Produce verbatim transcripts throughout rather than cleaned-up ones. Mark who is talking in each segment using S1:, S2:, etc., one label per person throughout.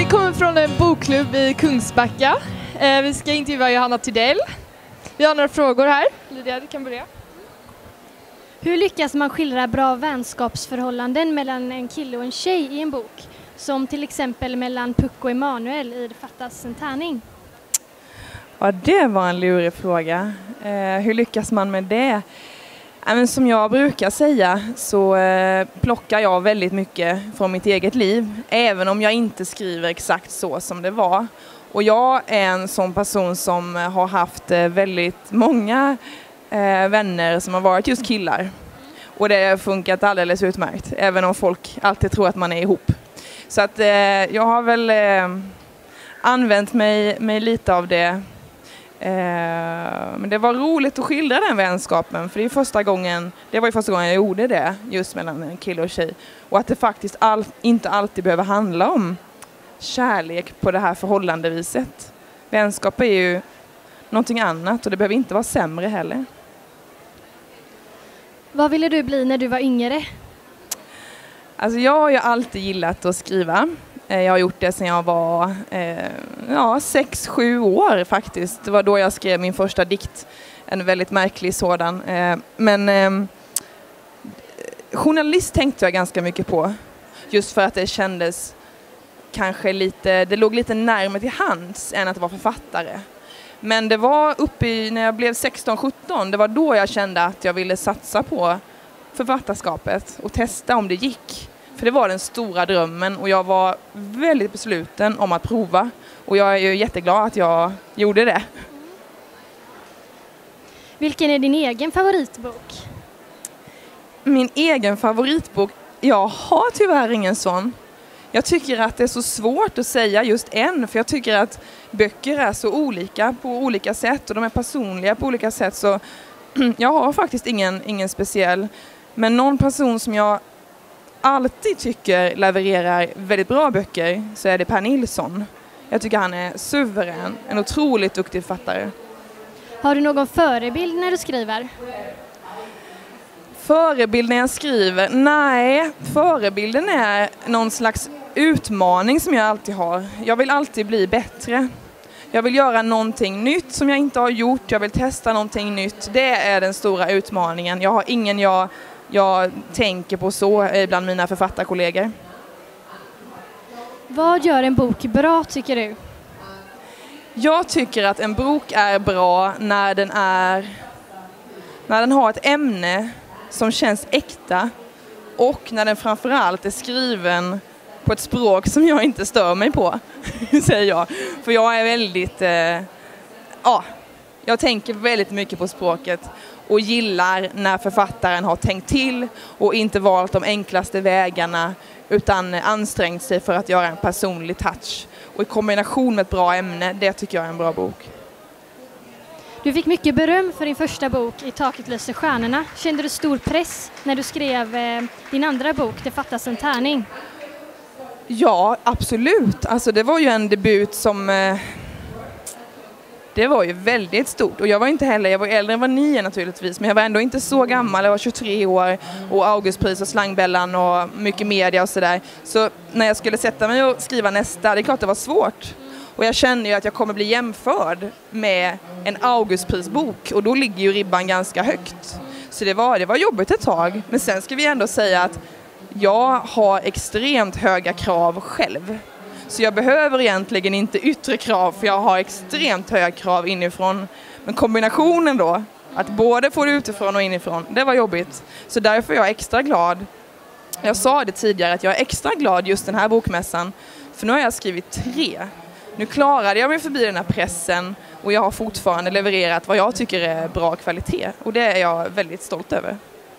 S1: kommer från en bokklubb i Kungsbacka. Eh, vi ska intervjua Johanna Tidell. Vi har några frågor här. Lydia, du kan börja.
S2: Hur lyckas man skildra bra vänskapsförhållanden mellan en kille och en tjej i en bok? Som till exempel mellan Puck och Emanuel i Det fattas en tärning.
S3: Ja, det var en lurig fråga. Eh, hur lyckas man med det? Ja, men som jag brukar säga så eh, plockar jag väldigt mycket från mitt eget liv. Även om jag inte skriver exakt så som det var. Och jag är en sån person som har haft eh, väldigt många eh, vänner som har varit just killar. Och det har funkat alldeles utmärkt. Även om folk alltid tror att man är ihop. Så att eh, jag har väl eh, använt mig, mig lite av det. Eh, men det var roligt att skildra den vänskapen. För det, är första gången, det var ju första gången jag gjorde det. Just mellan en kille och tjej. Och att det faktiskt all, inte alltid behöver handla om kärlek på det här förhållandeviset. Vänskap är ju någonting annat. Och det behöver inte vara sämre heller.
S2: Vad ville du bli när du var yngre?
S3: Alltså jag har ju alltid gillat att skriva. Jag har gjort det sedan jag var eh, ja, sex, sju år faktiskt. Det var då jag skrev min första dikt. En väldigt märklig sådan. Eh, men eh, journalist tänkte jag ganska mycket på. Just för att det kändes kanske lite, det låg lite närmare till hands än att vara författare. Men det var uppe i, när jag blev sexton sjutton, det var då jag kände att jag ville satsa på författarskapet och testa om det gick. För det var den stora drömmen och jag var väldigt besluten om att prova. Och jag är ju jätteglad att jag gjorde det.
S2: Vilken är din egen favoritbok?
S3: Min egen favoritbok? Jag har tyvärr ingen sån. Jag tycker att det är så svårt att säga just en. För jag tycker att böcker är så olika på olika sätt. Och de är personliga på olika sätt. Så jag har faktiskt ingen, ingen speciell. Men någon person som jag alltid tycker levererar väldigt bra böcker så är det Per Nilsson. Jag tycker han är suverän, en otroligt duktig författare.
S2: Har du någon förebild när du skriver?
S3: Förebild när jag skriver? Nej, förebilden är någon slags utmaning som jag alltid har. Jag vill alltid bli bättre. Jag vill göra någonting nytt som jag inte har gjort. Jag vill testa någonting nytt. Det är den stora utmaningen. Jag har ingen jag... Jag tänker på så bland mina författarkollegor.
S2: Vad gör en bok bra tycker du?
S3: Jag tycker att en bok är bra när den är när den har ett ämne som känns äkta och när den framförallt är skriven på ett språk som jag inte stör mig på, säger jag. För jag är väldigt eh, ja, jag tänker väldigt mycket på språket. Och gillar när författaren har tänkt till och inte valt de enklaste vägarna utan ansträngt sig för att göra en personlig touch. Och i kombination med ett bra ämne, det tycker jag är en bra bok.
S2: Du fick mycket beröm för din första bok I taket lyser stjärnorna. Kände du stor press när du skrev eh, din andra bok Det fattas en tärning?
S3: Ja, absolut. Alltså det var ju en debut som... Eh, Det var ju väldigt stort och jag var inte heller, jag var äldre än var nio naturligtvis, men jag var ändå inte så gammal, jag var tjugotre år och Augustpris och Slangbällan och mycket media och sådär. Så när jag skulle sätta mig och skriva nästa, det är klart det var svårt. Och jag kände ju att jag kommer bli jämförd med en Augustprisbok och då ligger ju ribban ganska högt. Så det var, det var jobbigt ett tag, men sen ska vi ändå säga att jag har extremt höga krav själv. Så jag behöver egentligen inte yttre krav för jag har extremt höga krav inifrån. Men kombinationen då, att både få det utifrån och inifrån, det var jobbigt. Så därför är jag extra glad. Jag sa det tidigare att jag är extra glad just den här bokmässan. För nu har jag skrivit tre. Nu klarade jag mig förbi den här pressen och jag har fortfarande levererat vad jag tycker är bra kvalitet. Och det är jag väldigt stolt över.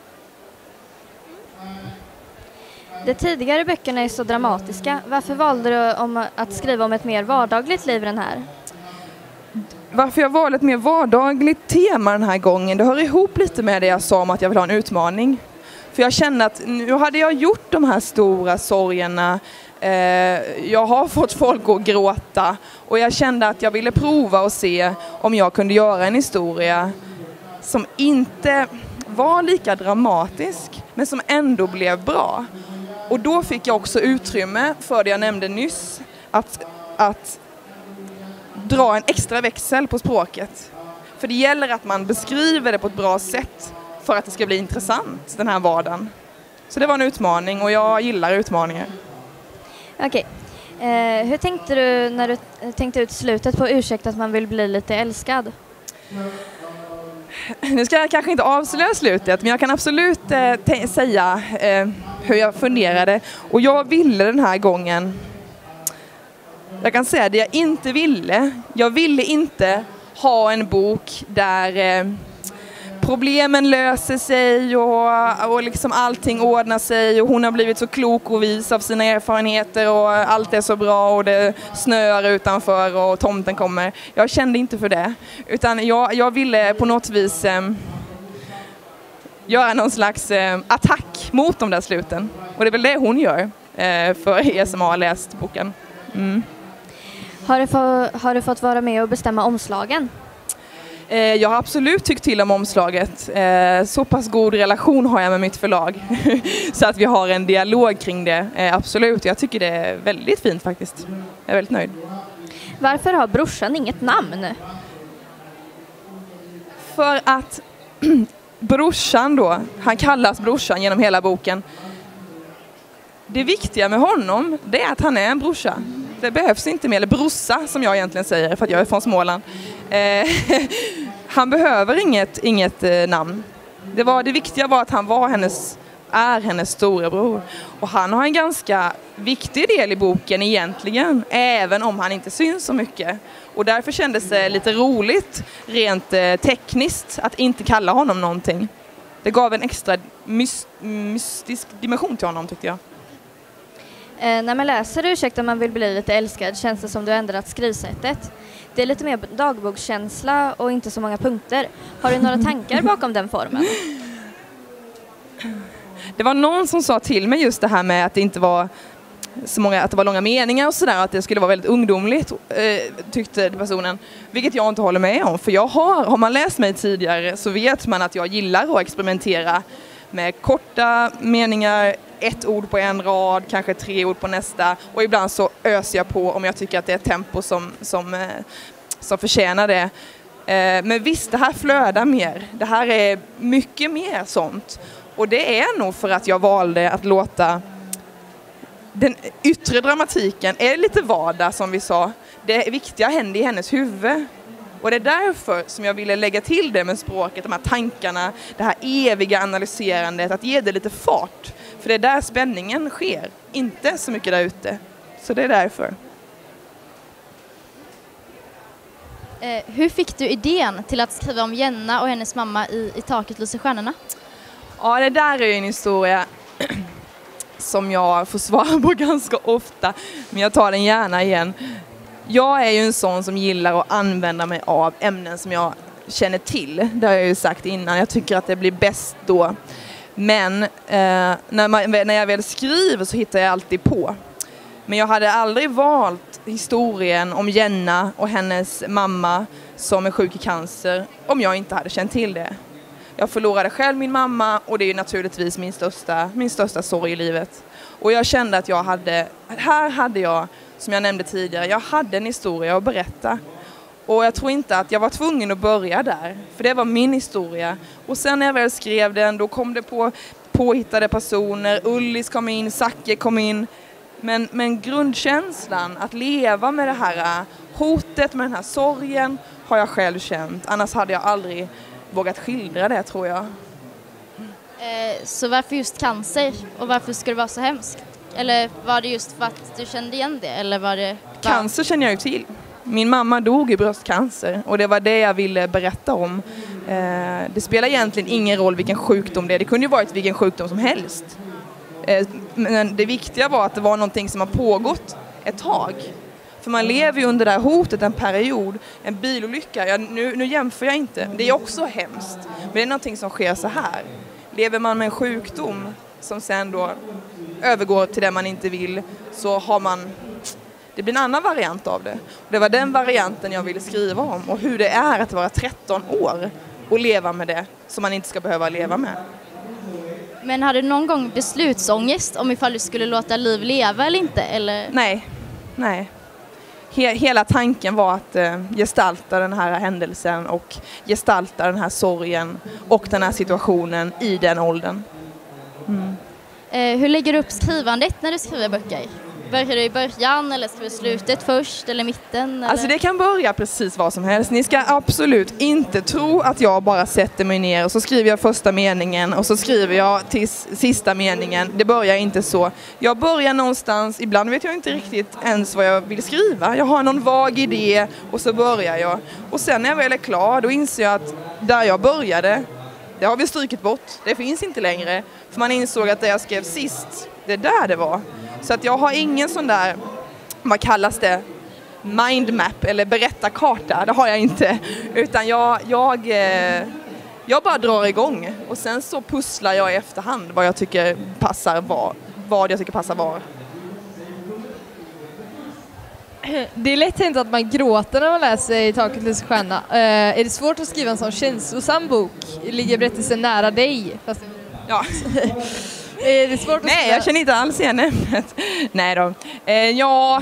S4: De tidigare böckerna är så dramatiska. Varför valde du om att skriva om ett mer vardagligt liv den här?
S3: Varför jag valde ett mer vardagligt tema den här gången, det hör ihop lite med det jag sa om att jag vill ha en utmaning. För jag kände att nu hade jag gjort de här stora sorgerna, eh, jag har fått folk att gråta och jag kände att jag ville prova och se om jag kunde göra en historia som inte var lika dramatisk men som ändå blev bra. Och då fick jag också utrymme för det jag nämnde nyss, att, att dra en extra växel på språket. För det gäller att man beskriver det på ett bra sätt för att det ska bli intressant, den här vardagen. Så det var en utmaning och jag gillar utmaningar.
S4: Okej. Eh, hur tänkte du när du tänkte ut slutet på Ursäkta att man vill bli lite älskad?
S3: Nu ska jag kanske inte avslöja slutet, men jag kan absolut eh, t- säga eh, hur jag funderade. Och jag ville den här gången, jag kan säga det jag inte ville. Jag ville inte ha en bok där eh, problemen löser sig och, och liksom allting ordnar sig och hon har blivit så klok och vis av sina erfarenheter och allt är så bra och det snöar utanför och tomten kommer. Jag kände inte för det, utan jag, jag ville på något vis eh, göra någon slags eh, attack mot de där sluten. Och det är väl det hon gör eh, för er som har läst boken. Mm.
S4: Har du, få, har du fått vara med och bestämma omslagen?
S3: Eh, jag har absolut tyckt till om omslaget. Eh, så pass god relation har jag med mitt förlag. Så att vi har en dialog kring det. Eh, absolut, jag tycker det är väldigt fint faktiskt. Jag är väldigt nöjd.
S4: Varför har brorsan inget namn?
S3: För att brorsan då, han kallas brorsan genom hela boken. Det viktiga med honom, det är att han är en brorsa. Det behövs inte mer, eller brossa som jag egentligen säger för att jag är från Småland. Eh, han behöver inget, inget eh, namn. Det, var, det viktiga var att han var hennes, är hennes storebror. Och han har en ganska viktig del i boken egentligen, även om han inte syns så mycket. Och därför kändes det lite roligt, rent eh, tekniskt, att inte kalla honom någonting. Det gav en extra myst, mystisk dimension till honom tyckte jag.
S4: Eh, när man läser Ursäkta man vill bli lite älskad känns det som du ändrat skrivsättet. Det är lite mer dagbokskänsla och inte så många punkter. Har du några tankar bakom den formen?
S3: Det var någon som sa till mig just det här med att det inte var så många, att det var långa meningar och sådär, att det skulle vara väldigt ungdomligt, eh, tyckte personen. Vilket jag inte håller med om, för jag har, har man läst mig tidigare så vet man att jag gillar att experimentera med korta meningar, ett ord på en rad, kanske tre ord på nästa, och ibland så öser jag på om jag tycker att det är ett tempo som, som, eh, som förtjänar det. Eh, men visst, det här flödar mer. Det här är mycket mer sånt. Och det är nog för att jag valde att låta den yttre dramatiken är lite vardag som vi sa. Det viktiga händer i hennes huvud. Och det är därför som jag ville lägga till det med språket, de här tankarna, det här eviga analyserandet, att ge det lite fart. För det är där spänningen sker, inte så mycket där ute. Så det är därför.
S5: Eh, hur fick du idén till att skriva om Jenna och hennes mamma i, i Taket lyser stjärnorna?
S3: Ja, det där är ju en historia som jag får svara på ganska ofta, men jag tar den gärna igen. Jag är ju en sån som gillar att använda mig av ämnen som jag känner till. Det har jag ju sagt innan. Jag tycker att det blir bäst då. Men eh, när, man, när jag väl skriver så hittar jag alltid på. Men jag hade aldrig valt historien om Jenna och hennes mamma som är sjuk i cancer om jag inte hade känt till det. Jag förlorade själv min mamma och det är ju naturligtvis min största, min största sorg i livet. Och jag kände att jag hade, här hade jag, som jag nämnde tidigare, jag hade en historia att berätta. Och jag tror inte att jag var tvungen att börja där, för det var min historia. Och sen när jag väl skrev den, då kom det på påhittade personer, Ullis kom in, Zacke kom in. Men, men grundkänslan, att leva med det här hotet, med den här sorgen, har jag själv känt. Annars hade jag aldrig vågat skildra det, tror jag.
S5: Eh, så varför just cancer? Och varför skulle det vara så hemskt? Eller var det just för att du kände igen det? Eller var det bara...
S3: Cancer känner jag ju till. Min mamma dog i bröstcancer och det var det jag ville berätta om. Eh, det spelar egentligen ingen roll vilken sjukdom det är. Det kunde ju varit vilken sjukdom som helst. Eh, men det viktiga var att det var någonting som har pågått ett tag. För man lever ju under det här hotet en period. En bilolycka, ja, nu, nu jämför jag inte. Det är också hemskt. Men det är någonting som sker så här. Lever man med en sjukdom som sen då övergår till det man inte vill, så har man... Det blir en annan variant av det. Och det var den varianten jag ville skriva om. Och hur det är att vara tretton år och leva med det som man inte ska behöva leva med.
S5: Men hade du någon gång beslutsångest om ifall du skulle låta liv leva eller inte? Eller?
S3: Nej, nej. he, hela tanken var att eh, gestalta den här händelsen och gestalta den här sorgen och den här situationen i den åldern. Mm.
S5: Eh, hur lägger du upp skrivandet när du skriver böcker? Börjar du i början eller skriver du slutet först eller mitten? Eller?
S3: Alltså det kan börja precis vad som helst. Ni ska absolut inte tro att jag bara sätter mig ner och så skriver jag första meningen och så skriver jag till sista meningen. Det börjar inte så. Jag börjar någonstans, ibland vet jag inte riktigt ens vad jag vill skriva. Jag har någon vag idé och så börjar jag. Och sen när jag väl är klar då inser jag att där jag började, det har vi strykit bort. Det finns inte längre. För man insåg att det jag skrev sist, det är där det var. Så att jag har ingen sån där, vad kallas det, mindmap eller berättarkarta, det har jag inte. Utan jag, jag, eh, jag bara drar igång och sen så pusslar jag i efterhand vad jag tycker passar var, vad jag tycker passar var.
S1: Det är lätt hänt att man gråter när man läser I taket lyser stjärna. Uh, är det svårt att skriva en sån känslosam bok? Ligger berättelsen nära dig? Fast...
S3: Ja.
S1: Är det svårt att
S3: Nej,
S1: skriva?
S3: jag känner inte alls igen ämnet. Nej då. Eh, jag,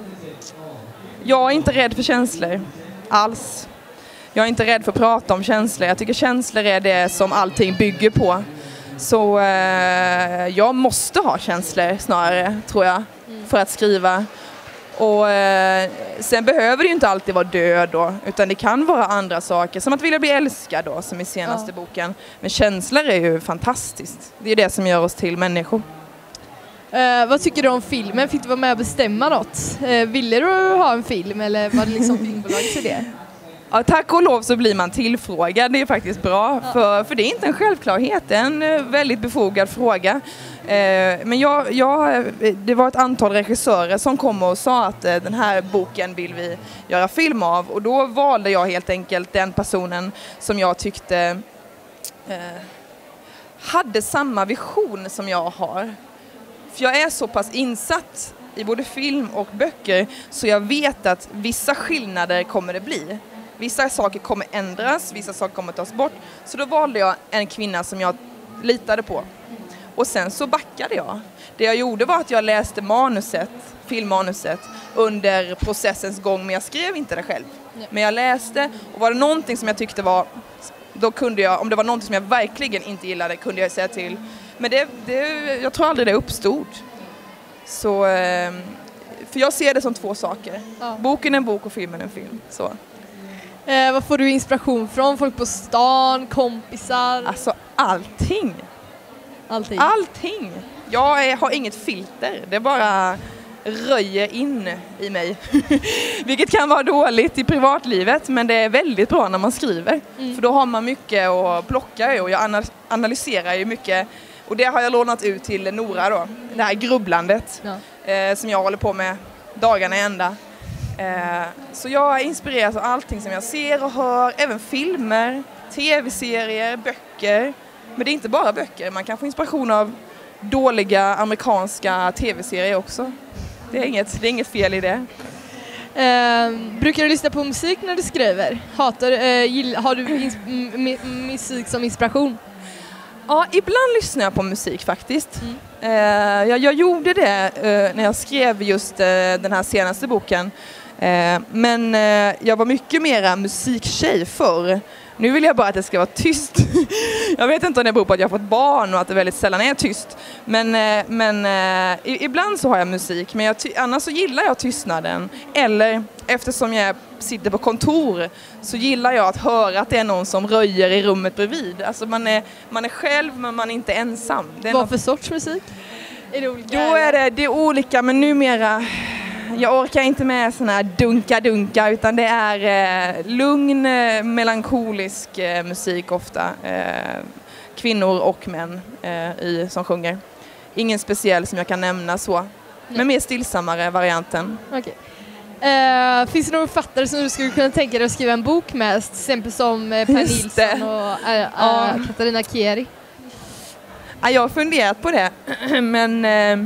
S3: jag är inte rädd för känslor. Alls. Jag är inte rädd för att prata om känslor. Jag tycker känslor är det som allting bygger på. Så eh, jag måste ha känslor snarare, tror jag, mm. för att skriva. Och eh, sen behöver det ju inte alltid vara död då, utan det kan vara andra saker, som att vilja bli älskad då, som i senaste ja. boken. Men känslor är ju fantastiskt. Det är det som gör oss till människor.
S1: Uh, vad tycker du om filmen? Fick du vara med och bestämma något? Uh, ville du ha en film eller var det liksom filmbolagets idé?
S3: Ja, tack och lov så blir man tillfrågad. Det är faktiskt bra, ja. för, för det är inte en självklarhet. Det är en väldigt befogad fråga. Eh, men jag, jag, det var ett antal regissörer som kom och sa att eh, den här boken vill vi göra film av. Och då valde jag helt enkelt den personen som jag tyckte eh, hade samma vision som jag har. För jag är så pass insatt i både film och böcker så jag vet att vissa skillnader kommer det bli. Vissa saker kommer ändras, vissa saker kommer tas bort. Så då valde jag en kvinna som jag litade på. Och sen så backade jag. Det jag gjorde var att jag läste manuset, filmmanuset, under processens gång, men jag skrev inte det själv. Men jag läste, och var det någonting som jag tyckte var, då kunde jag, om det var någonting som jag verkligen inte gillade, kunde jag säga till. Men det, det, jag tror aldrig det uppstod. Så, för jag ser det som två saker. Ja. Boken är en bok och filmen är en film. Så.
S1: Eh, vad får du inspiration från? Folk på stan, kompisar?
S3: Alltså allting.
S1: Allting?
S3: Allting. Jag är, har inget filter. Det bara röjer in i mig. Vilket kan vara dåligt i privatlivet, men det är väldigt bra när man skriver. Mm. För då har man mycket att plocka i och jag analyserar ju mycket. Och det har jag lånat ut till Nora då. Det här grubblandet ja. eh, som jag håller på med dagarna ända. Eh, så jag inspireras av allting som jag ser och hör. Även filmer, tv-serier, böcker. Men det är inte bara böcker. Man kan få inspiration av dåliga amerikanska tv-serier också. Det är inget, det är inget fel i det.
S1: Eh, brukar du lyssna på musik när du skriver? Hatar, eh, gill, har du ins- m- m- musik som inspiration?
S3: Ja, ibland lyssnar jag på musik faktiskt. Mm. Eh, jag, jag gjorde det eh, när jag skrev just eh, den här senaste boken. Eh, men eh, jag var mycket mera musiktjej förr. Nu vill jag bara att det ska vara tyst. Jag vet inte om det beror på att jag har fått barn och att det väldigt sällan är tyst. Men, eh, men eh, ibland så har jag musik. Men jag ty- annars så gillar jag tystnaden. Eller eftersom jag sitter på kontor så gillar jag att höra att det är någon som röjer i rummet bredvid. Alltså man är, man är själv men man är inte ensam. Det är
S1: Vad
S3: något...
S1: för sorts musik? Är det olika?
S3: Då är det, det är olika, men numera... Jag orkar inte med sån här dunka-dunka utan det är eh, lugn, eh, melankolisk eh, musik ofta. Eh, kvinnor och män eh, i, som sjunger. Ingen speciell som jag kan nämna så. Men mer stillsammare varianten.
S1: Okay. Uh, finns det några författare som du skulle kunna tänka dig att skriva en bok med? Till exempel som uh, Per Nilsson och uh, uh, ja. Katarina Kieri.
S3: Ja, jag har funderat på det. Men... Uh,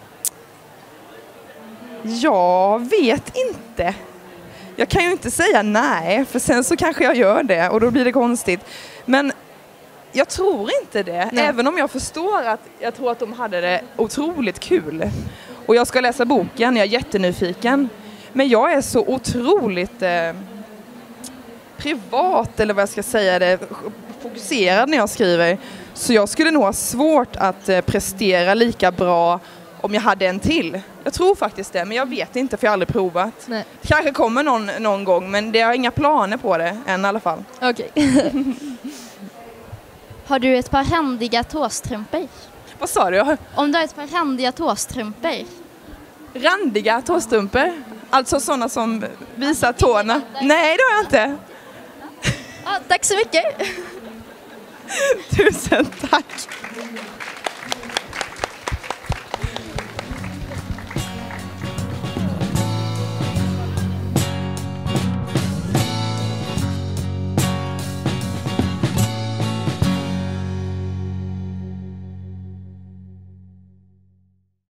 S3: Jag vet inte. Jag kan ju inte säga nej, för sen så kanske jag gör det och då blir det konstigt. Men jag tror inte det, nej. Även om jag förstår att jag tror att de hade det otroligt kul. Och jag ska läsa boken, jag är jättenyfiken. Men jag är så otroligt eh, privat, eller vad jag ska säga det, fokuserad när jag skriver. Så jag skulle nog ha svårt att eh, prestera lika bra om jag hade en till. Jag tror faktiskt det, men jag vet inte för jag har aldrig provat.
S1: Nej.
S3: Det kanske kommer någon, någon gång, men det har inga planer på det än i alla fall.
S1: Okej.
S5: Har du ett par händiga tåstrumpor?
S3: Vad sa du?
S5: Om du har ett par händiga tåstrumpor?
S3: Randiga tåstrumpor? Alltså sådana som visar tårna? Nej, det har jag inte.
S5: Ja, tack så mycket!
S3: Tusen tack!